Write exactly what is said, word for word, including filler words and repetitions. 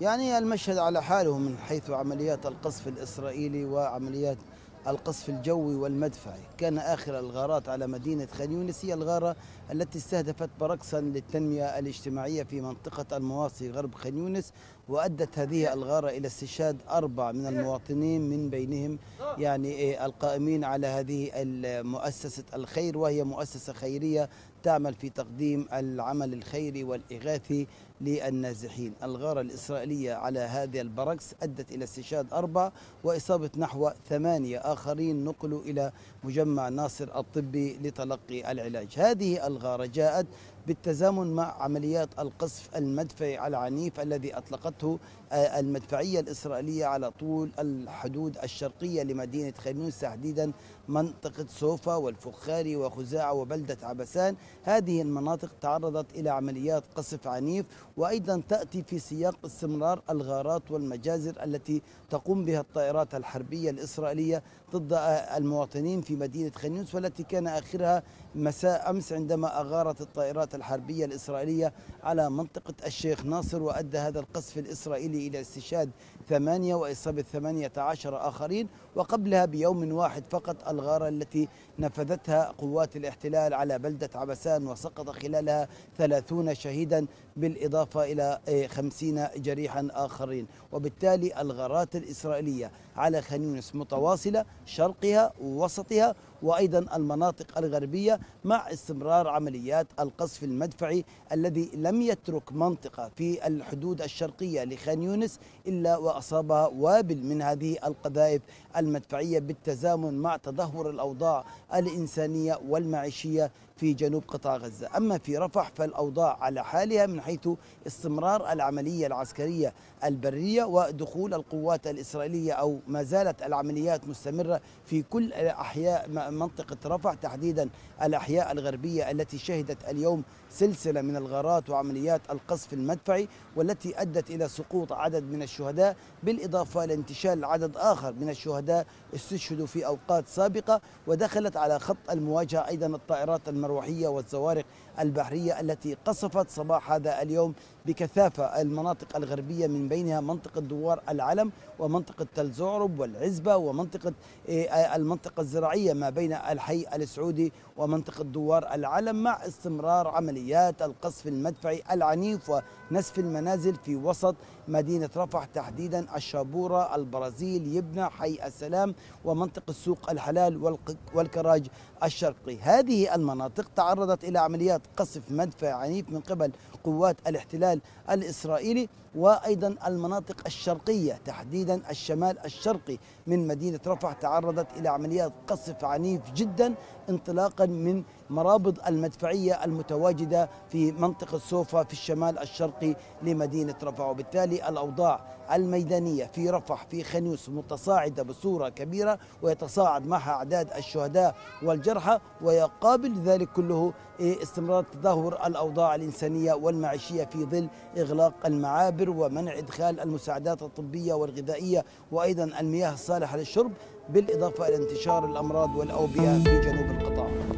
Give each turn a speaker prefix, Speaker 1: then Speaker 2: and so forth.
Speaker 1: يعني المشهد على حاله من حيث عمليات القصف الإسرائيلي وعمليات القصف الجوي والمدفعي. كان آخر الغارات على مدينة خان يونس هي الغارة التي استهدفت برقصا للتنمية الاجتماعية في منطقة المواصي غرب خان يونس، وأدت هذه الغارة إلى استشهاد أربع من المواطنين، من بينهم يعني إيه القائمين على هذه المؤسسة الخير، وهي مؤسسة خيرية تعمل في تقديم العمل الخيري والإغاثي للنازحين. الغارة الإسرائيلية على هذا البركس أدت إلى استشهاد أربعة وإصابة نحو ثمانية آخرين، نقلوا إلى مجمع ناصر الطبي لتلقي العلاج. هذه الغارة جاءت بالتزامن مع عمليات القصف المدفعي العنيف الذي أطلقته المدفعية الإسرائيلية على طول الحدود الشرقية لمدينة خان يونس، تحديدا منطقة صوفا والفخاري وخزاعة وبلدة عبسان. هذه المناطق تعرضت إلى عمليات قصف عنيف، وأيضا تأتي في سياق استمرار الغارات والمجازر التي تقوم بها الطائرات الحربية الإسرائيلية ضد المواطنين في مدينة خان يونس، والتي كان آخرها مساء أمس عندما أغارت الطائرات الحربية الإسرائيلية على منطقة الشيخ ناصر، وأدى هذا القصف الإسرائيلي إلى استشهاد ثمانية وإصابة ثمانية عشر آخرين. وقبلها بيوم واحد فقط الغارة التي نفذتها قوات الاحتلال على بلدة عبسان، وسقط خلالها ثلاثون شهيدا بالإضافة إلى خمسين جريحا آخرين. وبالتالي الغارات الإسرائيلية على خان يونس متواصلة، شرقها ووسطها وأيضا المناطق الغربية، مع استمرار عمليات القصف المدفعي الذي لم يترك منطقة في الحدود الشرقية لخان يونس إلا وأصابها وابل من هذه القذائف المدفعية، بالتزامن مع تدهور الأوضاع الإنسانية والمعيشية في جنوب قطاع غزة. أما في رفح فالأوضاع على حالها من حيث استمرار العملية العسكرية البرية ودخول القوات الإسرائيلية، أو ما زالت العمليات مستمرة في كل أحياء منطقة رفح، تحديدا الأحياء الغربية التي شهدت اليوم سلسلة من الغارات وعمليات القصف المدفعي، والتي أدت إلى سقوط عدد من الشهداء، بالإضافة إلى انتشال عدد آخر من الشهداء استشهدوا في أوقات سابقة. ودخلت على خط المواجهة أيضا الطائرات المروحية والصواريخ البحرية التي قصفت صباح هذا اليوم بكثافة المناطق الغربية، من بينها منطقة دوار العلم ومنطقة تل زعرب والعزبة ومنطقة المنطقة الزراعية ما بين الحي السعودي ومنطقة دوار العلم، مع استمرار عمليات القصف المدفعي العنيف ونسف المنازل في وسط مدينة رفح، تحديدا الشابورة، البرازيل، يبنى، حي السلام، ومنطقة سوق الحلال والكراج الشرقي. هذه المناطق تعرضت إلى عمليات قصف مدفعي عنيف من قبل قوات الاحتلال الإسرائيلي، وأيضا المناطق الشرقية تحديدا الشمال الشرقي من مدينة رفح تعرضت إلى عمليات قصف عنيف جدا، انطلاقا من مرابط المدفعية المتواجدة في منطقة صوفا في الشمال الشرقي لمدينة رفح. وبالتالي الأوضاع الميدانية في رفح في خان يونس متصاعدة بصورة كبيرة، ويتصاعد معها أعداد الشهداء والجرحى، ويقابل ذلك كله استمرار تدهور الأوضاع الإنسانية والمعيشية في ظل إغلاق المعابر ومنع إدخال المساعدات الطبية والغذائية وأيضا المياه الصالحة للشرب، بالإضافة إلى انتشار الأمراض والأوبئة في جنوب القطاع.